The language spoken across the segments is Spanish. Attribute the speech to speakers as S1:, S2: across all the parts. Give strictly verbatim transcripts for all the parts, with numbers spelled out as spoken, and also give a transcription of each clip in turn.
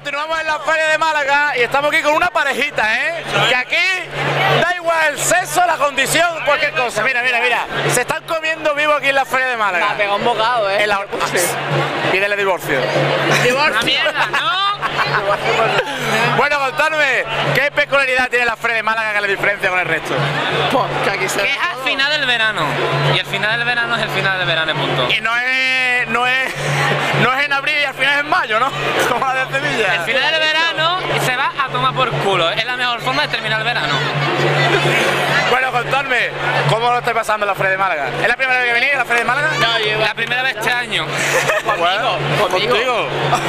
S1: Continuamos en la Feria de Málaga y estamos aquí con una parejita, ¿eh? Que aquí da igual el sexo, la condición, cualquier cosa. Mira, mira, mira. Se están comiendo vivo aquí en la Feria de Málaga.
S2: Me ha pegado un bocado, ¿eh?
S1: En la... Pídele divorcio.
S2: ¡Divorcio! ¡La mierda, no!
S1: Bueno, contadme, ¿qué peculiaridad tiene la Feria de Málaga que la diferencia con el resto?
S2: Pues que aquí se...
S3: Que es al final del verano. Y el final del verano es el final del verano, punto.
S1: Y no es, no es, no es en abril y al final es en mayo, ¿no? Como la de Sevilla.
S3: El final del verano se va a tomar por culo. Es la mejor forma de terminar el verano.
S1: Bueno, contadme, ¿cómo lo estáis pasando en la Feria de Málaga? ¿Es la primera vez que venís a la Feria de Málaga?
S3: No, yo la primera vez este año.
S1: Bueno,
S2: Conmigo.
S1: contigo.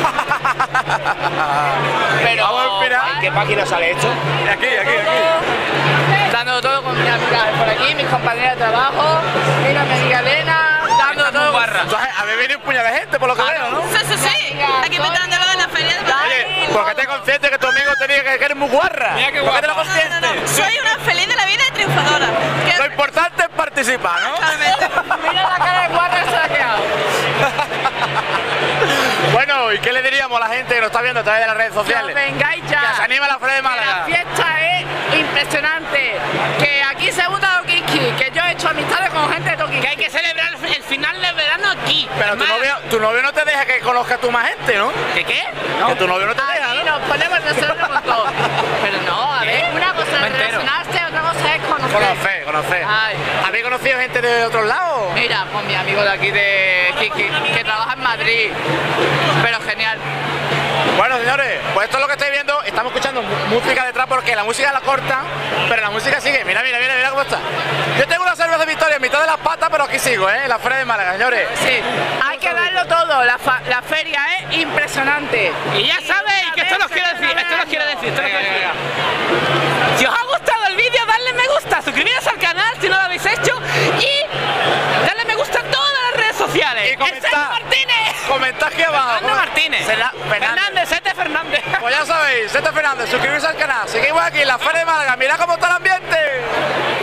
S2: Pero...
S1: Vamos a esperar.
S2: ¿En qué página sale esto?
S1: Aquí, aquí, aquí.
S2: Dando todo con mi amiga por aquí, mis compañeras de trabajo, mira mi amiga Elena, dando todo.
S3: Guarra.
S1: Entonces, a ver, viene un puñado de gente por lo que veo, ¿no?
S4: Sí, sí, sí. Aquí petándolo en la feria de Málaga.
S1: Oye, ¿por qué te conscientes que tu amigo te diga que eres muy guarra?
S3: Mira qué
S1: ¿Por qué te lo
S3: guapa.
S4: No, no, no,
S1: conscientes?
S4: no. Soy una feliz de la vida y triunfadora. Que-
S1: Lo importante es participar, ¿no?
S4: Totalmente.
S2: Mira la cara de guarra que se ha quedado.
S1: Bueno, ¿y qué le diríamos a la gente que nos está viendo a través de las redes
S2: Que os
S1: sociales?
S2: vengáis ya.
S1: Que se anima a la Feria de
S2: Que
S1: Málaga.
S2: la fiesta es impresionante. Que aquí se gusta Toquiski, que yo he hecho amistades con gente de Toquiski.
S3: Que hay que celebrar el final del verano aquí.
S1: Pero tu
S3: Además-
S1: novio, tu novio no te deja que conozcas tú más gente, ¿no?
S3: ¿Qué qué?
S1: Que tu novio no te deja,
S2: Aquí
S1: ¿no?
S2: nos ponemos nosotros con todo. Pero no, a ver, una cosa
S3: Me
S2: es
S3: entero.
S2: relacionarse, otra cosa es conocer.
S1: Conocer, conocer.
S2: Ay.
S1: ¿Habéis conocido gente de otros lados?
S2: Mira, pues mi amigo de aquí de Kiki, que trabaja en Madrid. Pero genial.
S1: Bueno, señores, pues esto es lo que estáis viendo. Estamos escuchando mu- música detrás porque la música la corta, pero la música sigue. Mira, mira, mira, mira cómo está. Yo tengo una cerveza de Victoria en mitad de las patas, pero aquí sigo, ¿eh? En la Feria de Málaga, señores.
S2: Sí, hay que darlo todo. La, fa- la feria es impresionante.
S3: Y ya sabéis que esto nos quiere decir, esto nos quiere decir, esto nos quiere decir. Si os ha gustado el vídeo, darle me gusta, suscribiros al canal si no lo habéis hecho y darle me gusta a todas las redes sociales.
S1: Y comentad.
S3: ¡Sergio Martínez!
S1: Comentad aquí abajo.
S3: Fernando Martínez.
S1: Será-
S3: Fernández, Sete Fernández.
S1: Pues ya sabéis, Sete Fernández, suscribirse al canal. Seguimos aquí en la Feria de Málaga. Mira cómo está el ambiente.